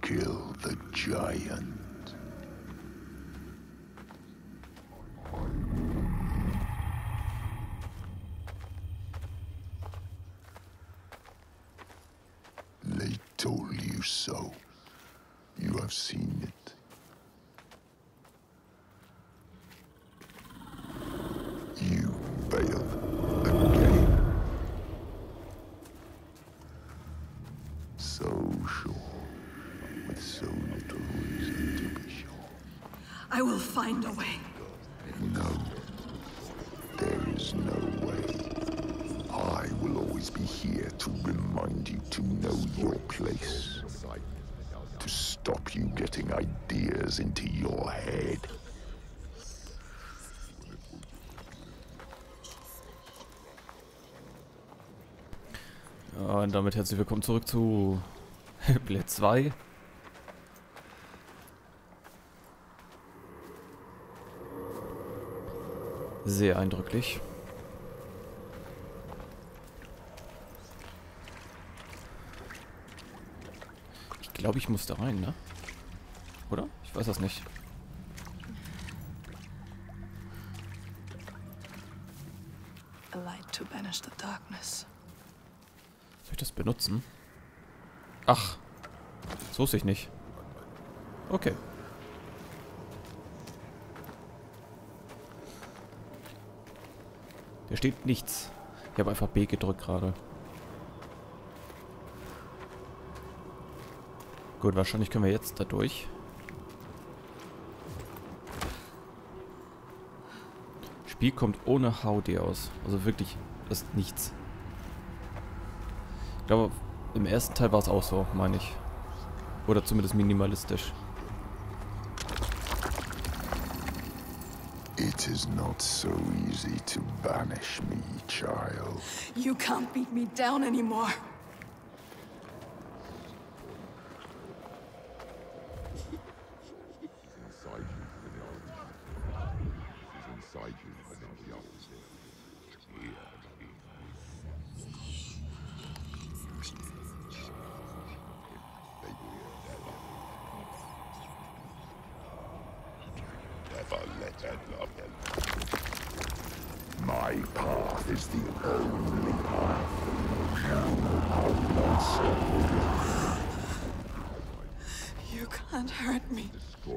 kill the giant. They told you so. You have seen it. You failed again. So sure, with so little reason to be sure. I will find a way. No, there is no way. I will always be here to remind you to know your place. To stop you getting ideas into your head. Ja, und damit herzlich willkommen zurück zu Hellblade 2. Sehr eindrücklich. Ich glaube, ich muss da rein, ne? Oder? Ich weiß das nicht. A light to banish the darkness. Soll ich das benutzen? Ach, das wusste ich nicht. Okay. Da steht nichts. Ich habe einfach B gedrückt gerade. Gut, wahrscheinlich können wir jetzt da durch. Spiel kommt ohne HUD aus. Also wirklich, das ist nichts. Ich glaube, im ersten Teil war es auch so, meine ich. Oder zumindest minimalistisch. It is not so easy to banish me, child. You can't beat me down anymore. My path is the only path. You can't hurt me.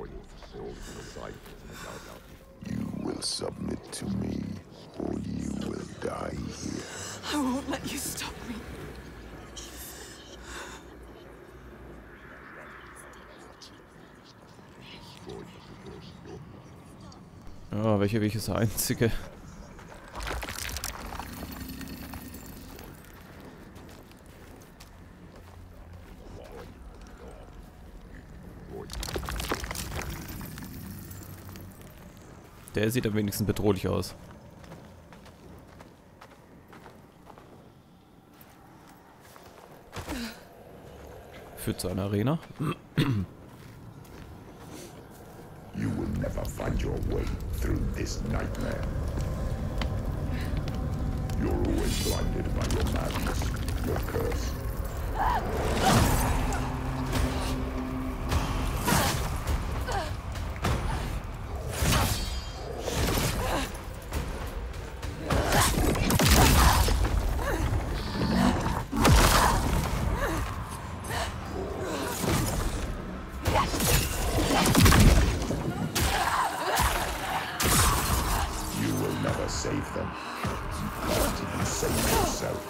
You will submit to me, or you will die here. I won't let you stop me. Ja, welcher Weg ist der einzige? Der sieht am wenigsten bedrohlich aus. Führt zu einer Arena. You will never find your way through this nightmare. You're always blinded by your madness, your curse. Save them. You can't even save yourself.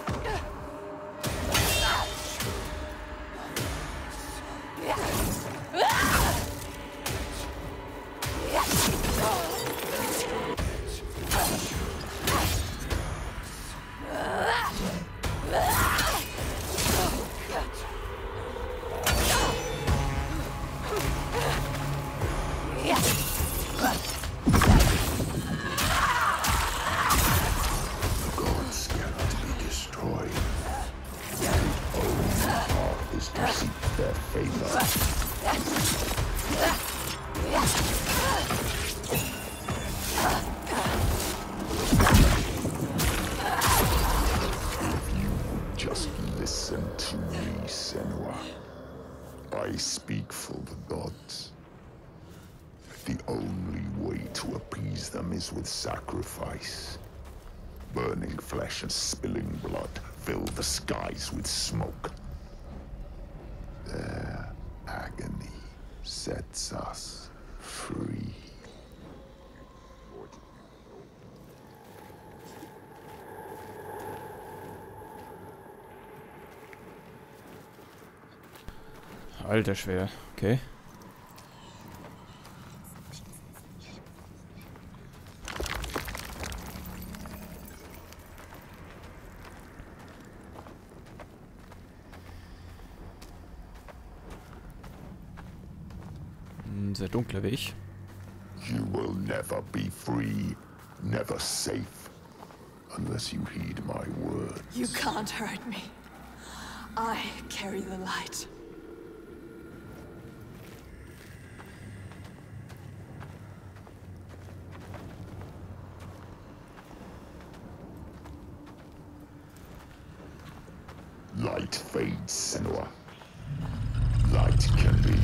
I speak for the gods. The only way to appease them is with sacrifice. Burning flesh and spilling blood fill the skies with smoke. Their agony sets us free. Alter Schwer, okay. Ein sehr dunkler Weg. You will never be free, never safe, unless you heed my words. You can't hurt me. I carry the light. Light fades, Senua. Light can be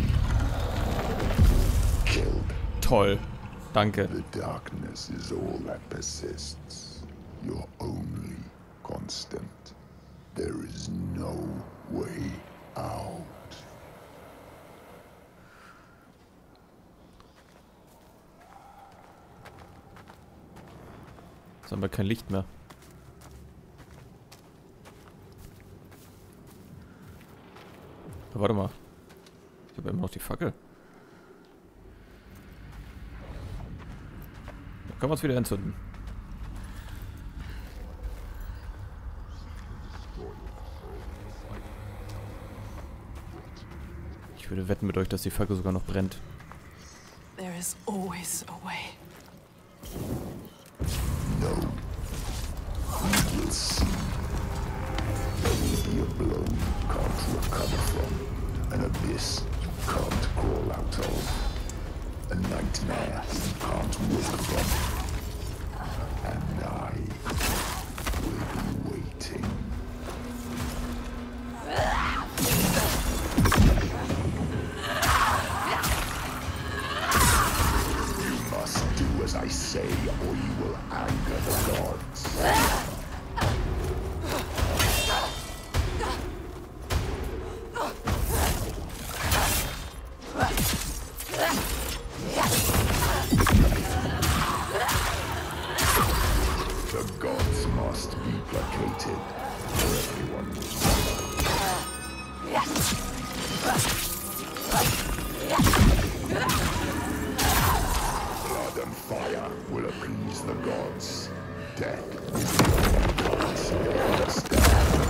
killed. Toll. Danke. The darkness is all that persists. Your only constant. There is no way out. Jetzt haben wir kein Licht mehr. Aber warte mal. Ich habe immer noch die Fackel. Da kann man es wieder entzünden. Ich würde wetten mit euch, dass die Fackel sogar noch brennt. There is always a way. No. We will see. There will be a blow you can't recover from. An abyss you can't crawl out of. A nightmare you can't wake from. And I will be waiting. You must do as I say, or you will anger the gods. The gods must be placated, or everyone will suffer. Blood and fire will appease the gods. Death is the only gods they understand.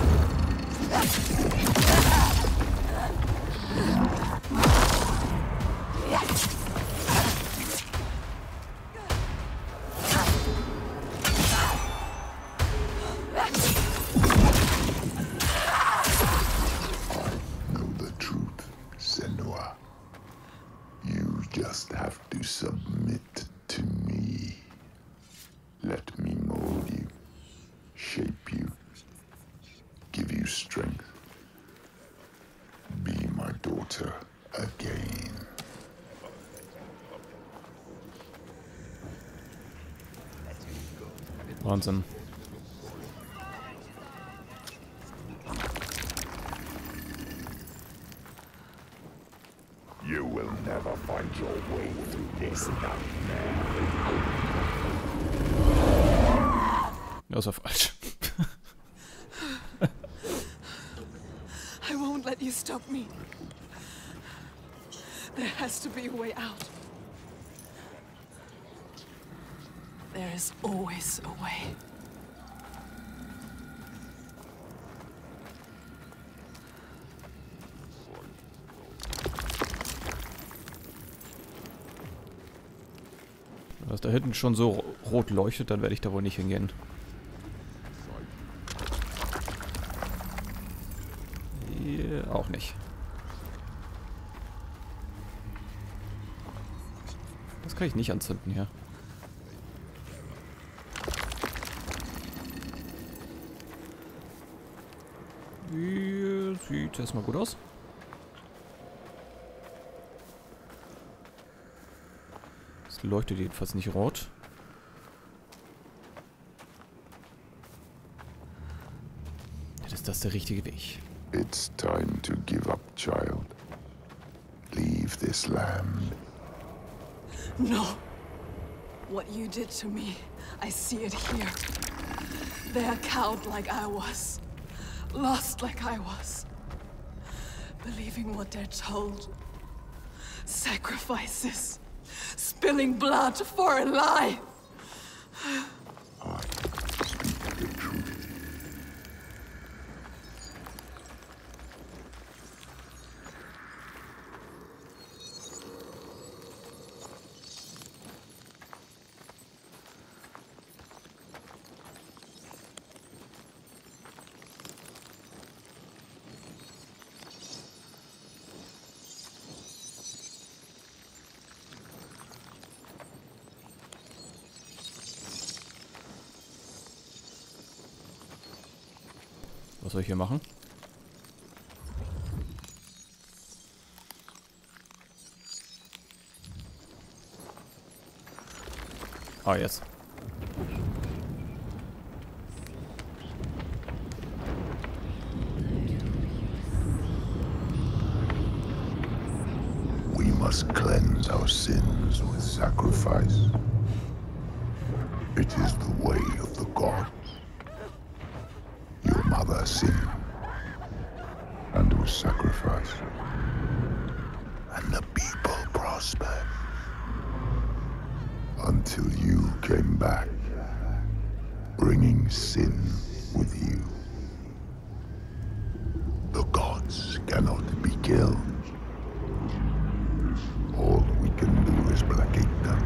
Know the truth, Senua. You just have to submit to me. Let me mold you, shape you, give you strength. Be my daughter again. Wahnsinn. You will never find your way through this nightmare. Das war falsch. I won't let you stop me. There has to be a way out. There is always a way. Wenn das da hinten schon so rot leuchtet, dann werde ich da wohl nicht hingehen. Hier auch nicht. Das kann ich nicht anzünden hier. Hier sieht erstmal gut aus. leuchtet jedenfalls nicht rot. Ist das der richtige Weg? It's time to give up, child. Leave this land. No. What you did to me, I see it here. They are cowed like I was. Lost like I was. Believing what they're told. Sacrifices. Spilling blood for a lie. I speak the truth. Was soll ich hier machen? Ah, jetzt. We must cleanse our sins with sacrifice. It is the way of the gods. Your mother sinned and was sacrificed, and the people prospered until you came back, bringing sin with you. The gods cannot be killed. All we can do is placate them.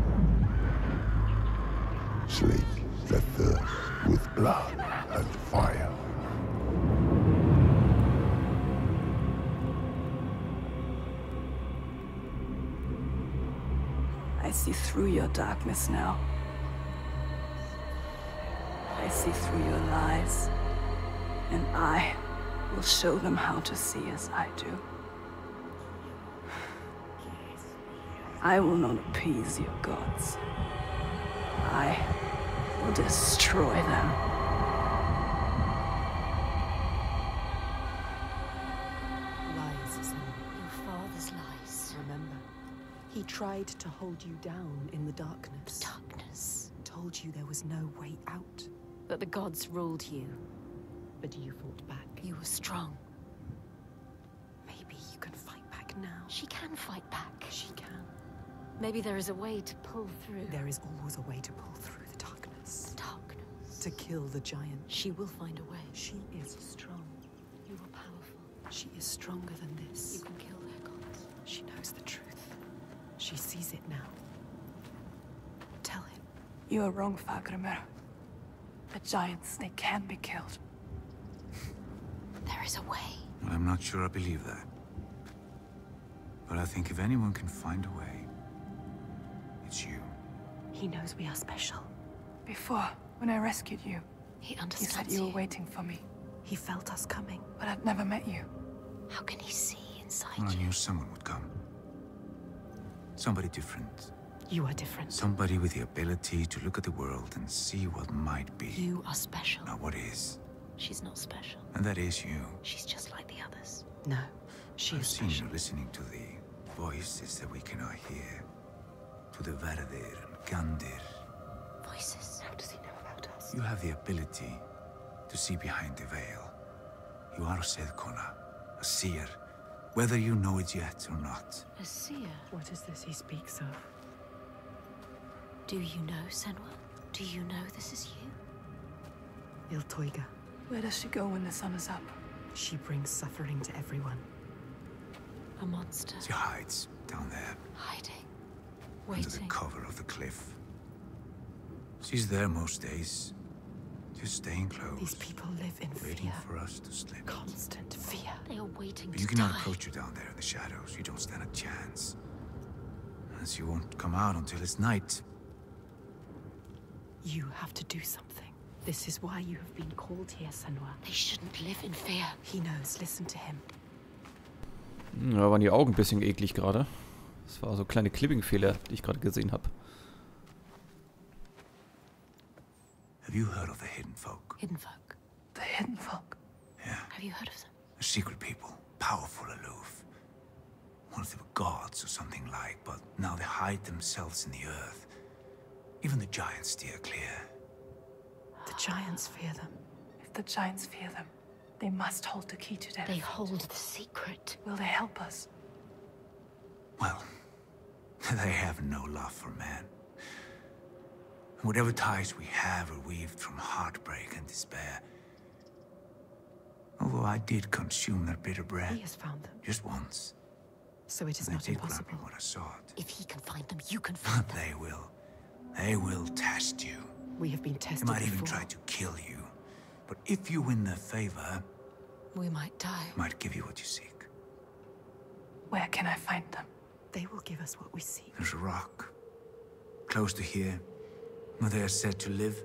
Slake their thirst with blood and fire. I see through your darkness now. I see through your lies. And I will show them how to see as I do. I will not appease your gods. I will destroy them. Lies, son. Your father's lies. Remember, he tried to hold you down in the darkness. Darkness. Told you there was no way out. That the gods ruled you. But you fought back. You were strong. Maybe you can fight back now. She can fight back. She can. Maybe there is a way to pull through. There is always a way to pull through the darkness. Darkness. To kill the giant. She will find a way. She is strong. You are powerful. She is stronger than this. You can kill their gods. She knows the truth. She sees it now. Tell him. You are wrong, Fagrimer. The giants, they can be killed. There is a way. I'm not sure I believe that. But I think if anyone can find a way, it's you. He knows we are special. Before, when I rescued you, He he understands said you were waiting for me. He felt us coming. But I'd never met you. How can he see inside Well, I you? knew someone would come. Somebody different. You are different. Somebody with the ability to look at the world and see what might be. You are special. Not what is. She's not special. And that is you. She's just like the others. No, she I've is seen special. you listening to the voices that we cannot hear. To the Verdir and Gandir. Voices. How does he know about us? You have the ability to see behind the veil. You are a Sedkona, a seer, whether you know it yet or not. A seer. What is this he speaks of? Do you know, Senua? Do you know this is you? Iltoiga. Where does she go when the sun is up? She brings suffering to everyone. A monster. She hides down there, Hiding. under the Waiting. cover of the cliff. She's there most days, just staying close, These people live in waiting fear. for us to slip. Constant fear. They are waiting But to you cannot die. approach her down there in the shadows. You don't stand a chance. And she won't come out until it's night. You have to do something. This is why you have been called here, Senua. They shouldn't live in fear. He knows. Listen to him. Da waren die Augen ein bisschen eklig gerade. Das war so kleine Clipping-Fehler, die ich gerade gesehen habe. Have you heard of the Hidden Folk? Hidden folk. The Hidden Folk. Yeah. Have you heard of them? A secret people, powerful, aloof. Once they were gods or something like, but now they hide themselves in the earth. Even the giants steer clear. The giants fear them. If the giants fear them, they must hold the key to their They fate. hold the secret. Will they help us? Well, they have no love for man. Whatever ties we have are weaved from heartbreak and despair. Although I did consume their bitter bread. He has found them, Just once. so it is And not they did grant me impossible. what I sought. If he can find them, you can find them. They will. They will test you. We have been They tested might even before. try to kill you. But if you win their favor, We might die. they might give you what you seek. Where can I find them? They will give us what we seek. There's a rock. Close to here, where they are said to live.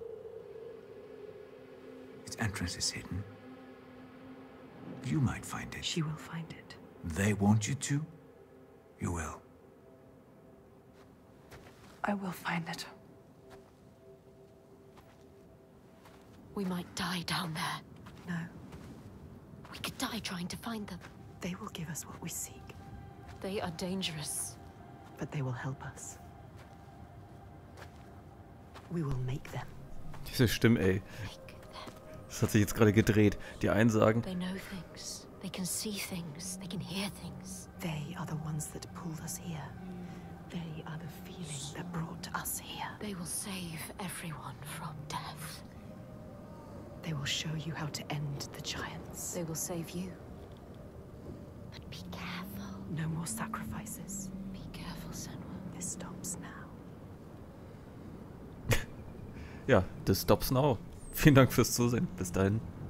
Its entrance is hidden. You might find it. She will find it. They want you to, you will. I will find it. We might die down there. No, We could die trying to find them. they will give us what we seek, They are dangerous. but they will help us. We will make them. Diese Stimme, ey. Make them. Das hat sich jetzt gerade gedreht. Die einen sagen, They know things. They can see things. They can hear things. They are the ones that pulled us here. They are the feeling that brought us here. They will save everyone from death. They will show you how to end the giants. They will save you. But be careful. No more sacrifices. Be careful, Senua. This stops now. ja, das stops now. Vielen Dank fürs Zusehen. Bis dahin.